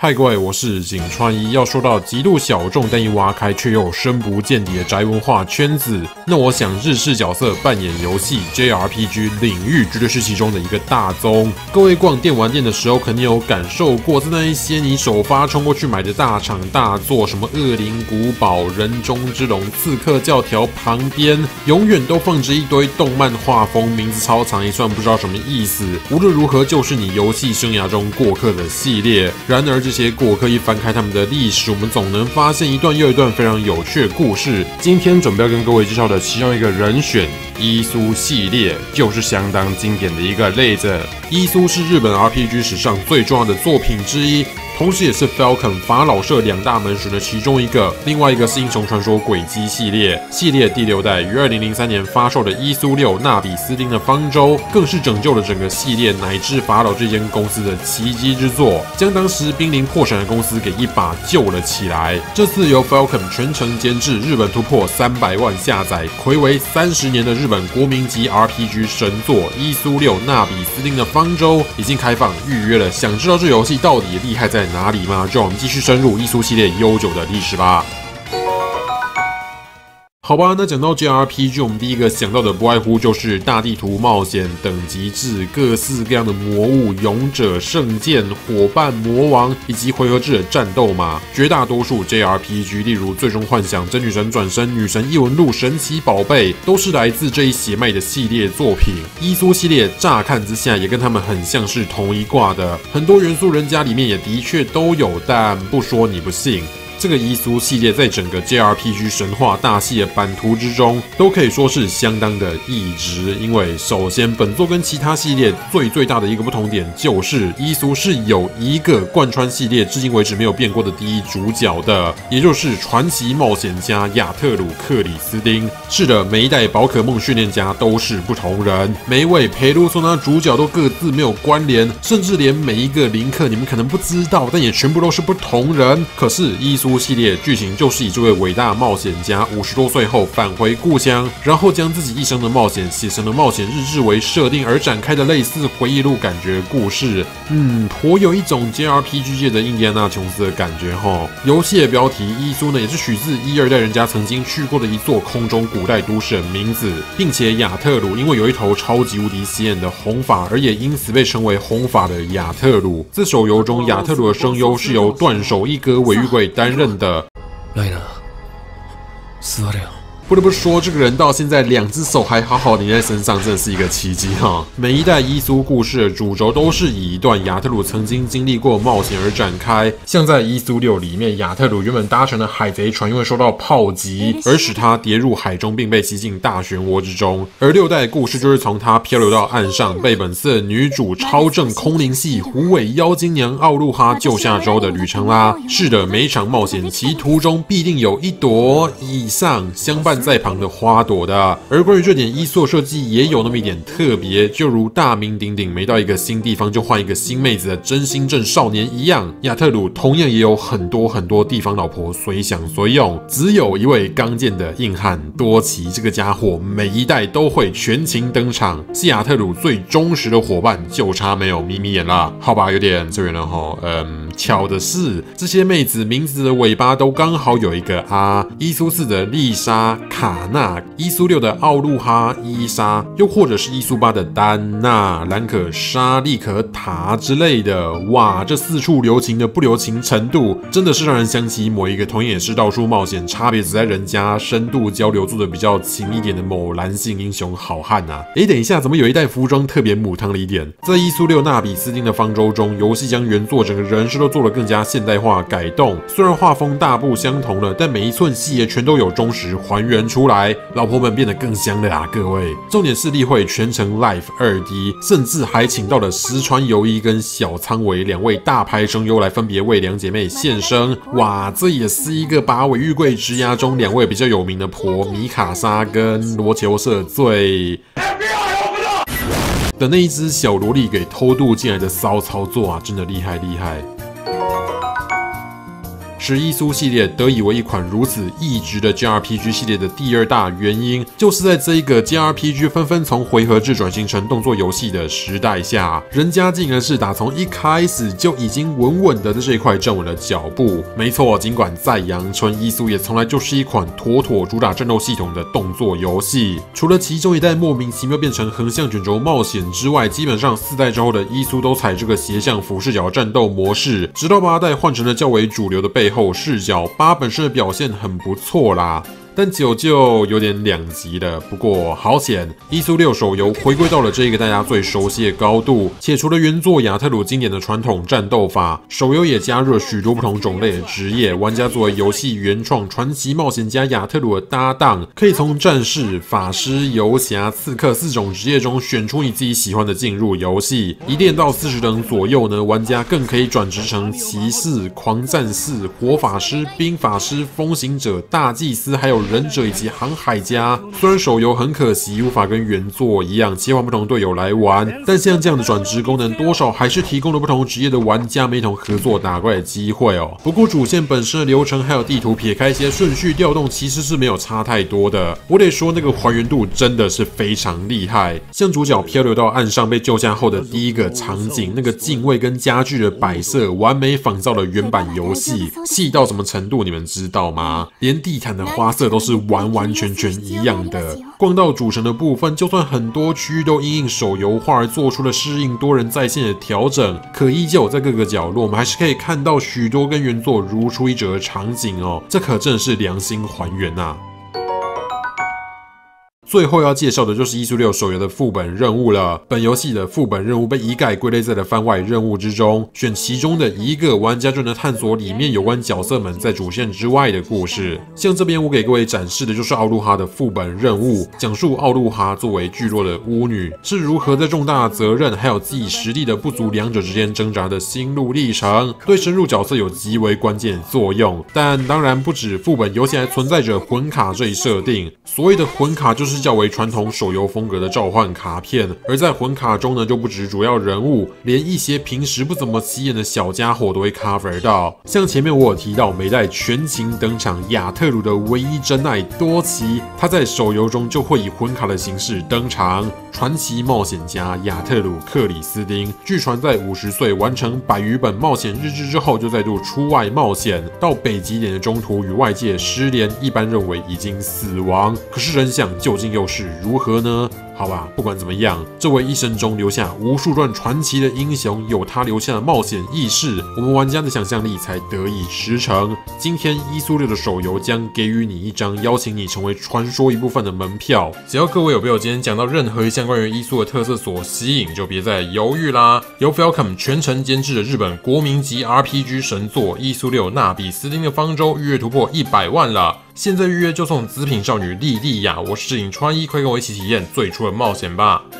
嗨，各位，我是井川一。要说到极度小众但一挖开却又深不见底的宅文化圈子，那我想日式角色扮演游戏 JRPG 领域绝对是其中的一个大宗。各位逛电玩店的时候，肯定有感受过，在那一些你首发冲过去买的大厂大作，什么恶灵古堡、人中之龙、刺客教条旁边，永远都放着一堆动漫画风，名字超长一串，不知道什么意思。无论如何，就是你游戏生涯中过客的系列。然而这些过客一翻开他们的历史，我们总能发现一段又一段非常有趣的故事。今天准备要跟各位介绍的其中一个人选，伊苏系列，就是相当经典的一个例子。伊苏是日本 RPG 史上最重要的作品之一，同时也是 Falcon 法老社两大门神的其中一个。另外一个是英雄传说轨迹系列，系列第6代于2003年发售的伊苏6纳比斯丁的方舟，更是拯救了整个系列乃至法老这间公司的奇迹之作，将当时濒临破产的公司给一把救了起来。这次由 Falcon 全程监制，日本突破300万下载，睽违30年的日本国民级 RPG 神作伊苏6纳比斯丁的方舟已经开放预约了。想知道这游戏到底厉害在哪里吗？就让我们继续深入伊苏系列悠久的历史吧。好吧，那讲到 JRPG， 我们第一个想到的不外乎就是大地图冒险、等级制、各式各样的魔物、勇者、圣剑、伙伴、魔王以及回合制的战斗嘛。绝大多数 JRPG， 例如《最终幻想》、《真女神转生》、《女神异闻录》、《神奇宝贝》，都是来自这一血脉的系列作品。伊苏系列乍看之下也跟他们很像是同一挂的，很多元素人家里面也的确都有，但不说你不信。这个伊苏系列在整个 JRPG 神话大系的版图之中，都可以说是相当的异质。因为首先，本作跟其他系列最大的一个不同点，就是伊苏是有一个贯穿系列至今为止没有变过的第一主角的，也就是传奇冒险家亚特鲁克里斯汀。是的，每一代宝可梦训练家都是不同人，每一位佩鲁索纳主角都各自没有关联，甚至连每一个林克你们可能不知道，但也全部都是不同人。可是伊苏系列剧情就是以这位伟大冒险家50多岁后返回故乡，然后将自己一生的冒险写成了冒险日志为设定而展开的类似回忆录感觉故事。颇有一种 JRPG 界的印第安纳琼斯的感觉齁。游戏的标题伊苏呢，也是取自1、2代人家曾经去过的一座空中古代都市的名字，并且亚特鲁因为有一头超级无敌显眼的红发，而也因此被称为红发的亚特鲁。这手游中亚特鲁的声优是由断手一哥尾玉贵担任的。 ライナー、座れよ。 不得不说，这个人到现在2只手还好好黏在身上，真的是一个奇迹哈！每一代伊苏故事的主轴都是以一段亚特鲁曾经经历过冒险而展开。像在伊苏6里面，亚特鲁原本搭乘的海贼船因为受到炮击，而使他跌入海中，并被吸进大漩涡之中。而6代的故事就是从他漂流到岸上，被本次女主超正空灵系虎尾妖精娘奥露哈救下之后的旅程啦。是的，每一场冒险其途中必定有一朵以上相伴在旁的花朵的。而关于这点，伊苏设计也有那么一点特别，就如大名鼎鼎每到一个新地方就换一个新妹子的真心镇少年一样，亚特鲁同样也有很多地方老婆随想随用。只有一位刚健的硬汉多奇，这个家伙每一代都会全勤登场，是亚特鲁最忠实的伙伴，就差没有眯眯眼啦。好吧，有点这远了齁。巧的是，这些妹子名字的尾巴都刚好有一个啊，伊苏4的丽莎、卡纳，伊苏6的奥露哈、伊莎，又或者是伊苏8的丹娜、兰可莎、利可塔之类的。哇，这四处留情的不留情程度，真的是让人想起某一个同样也是到处冒险，差别只在人家深度交流做的比较勤一点的某蓝姓英雄好汉啊。等一下，怎么有一代服装特别母汤了一点？在伊苏6纳比斯丁的方舟中，游戏将原作整个人设都做了更加现代化改动，虽然画风大不相同了，但每一寸细节全都有忠实还原出来，老婆们变得更香了啊，各位！重点是例会全程 Live 2D， 甚至还请到了石川由依跟小仓唯2位大牌声优来分别为两姐妹献声。哇，这也是一个把尾玉贵职涯中2位比较有名的婆米卡莎跟罗球社最的那一只小萝莉给偷渡进来的骚操作啊，真的厉害厉害！ 使伊苏系列得以为一款如此异质的 JRPG 系列的第二大原因，就是在这一个 JRPG 纷纷从回合制转型成动作游戏的时代下，人家竟然是打从一开始就已经稳稳的在这一块站稳了脚步。没错，尽管在阳春，伊苏也从来就是一款妥妥主打战斗系统的动作游戏。除了其中一代莫名其妙变成横向卷轴冒险之外，基本上4代之后的伊苏都采这个斜向俯视角战斗模式，直到8代换成了较为主流的背后视角，8本身的表现很不错啦。但9就有点两极了，不过好险，伊苏6手游回归到了这个大家最熟悉的高度，且除了原作亚特鲁经典的传统战斗法，手游也加入了许多不同种类的职业，玩家作为游戏原创传奇冒险家亚特鲁的搭档，可以从战士、法师、游侠、刺客4种职业中选出你自己喜欢的进入游戏。一练到40等左右呢，玩家更可以转职成骑士、狂战士、火法师、冰法师、风行者、大祭司，还有忍者以及航海家。虽然手游很可惜无法跟原作一样切换不同队友来玩，但像这样的转职功能，多少还是提供了不同职业的玩家们一同合作打怪的机会哦。不过主线本身的流程还有地图撇开一些顺序调动，其实是没有差太多的。我得说那个还原度真的是非常厉害，像主角漂流到岸上被救下后的第一个场景，那个镜位跟家具的摆设完美仿照了原版游戏，细到什么程度你们知道吗？连地毯的花色都是完完全全一样的。逛到主城的部分，就算很多区域都因应手游化而做出了适应多人在线的调整，可依旧在各个角落，我们还是可以看到许多跟原作如出一辙的场景哦，这可真的是良心还原啊。最后要介绍的就是伊苏6手游的副本任务了。本游戏的副本任务被一概归类在了番外任务之中，选其中的一个，玩家就能探索里面有关角色们在主线之外的故事。像这边我给各位展示的就是奥路哈的副本任务，讲述奥路哈作为聚落的巫女是如何在重大的责任还有自己实力的不足两者之间挣扎的心路历程，对深入角色有极为关键的作用。但当然不止副本游戏还存在着魂卡这一设定，所谓的魂卡就是较为传统手游风格的召唤卡片，而在魂卡中呢，就不止主要人物，连一些平时不怎么起眼的小家伙都会 cover 到。像前面我有提到，每代全勤登场亚特鲁的唯一真爱多奇，他在手游中就会以魂卡的形式登场。传奇冒险家亚特鲁克里斯汀，据传在50岁完成100余本冒险日志之后，就再度出外冒险，到北极点的中途与外界失联，一般认为已经死亡。可是真相究竟又是如何呢？好吧，不管怎么样，这位一生中留下无数段传奇的英雄，有他留下的冒险意识，我们玩家的想象力才得以实成。今天伊苏6的手游将给予你一张邀请你成为传说一部分的门票，只要各位有被我今天讲到任何一项关于伊苏的特色所吸引，就别再犹豫啦。由 Falcom 全程监制的日本国民级 RPG 神作伊苏6纳比斯汀的方舟预约突破100万了。现在预约就送紫品少女莉莉娅，我是影川一，快跟我一起体验最初的冒险吧。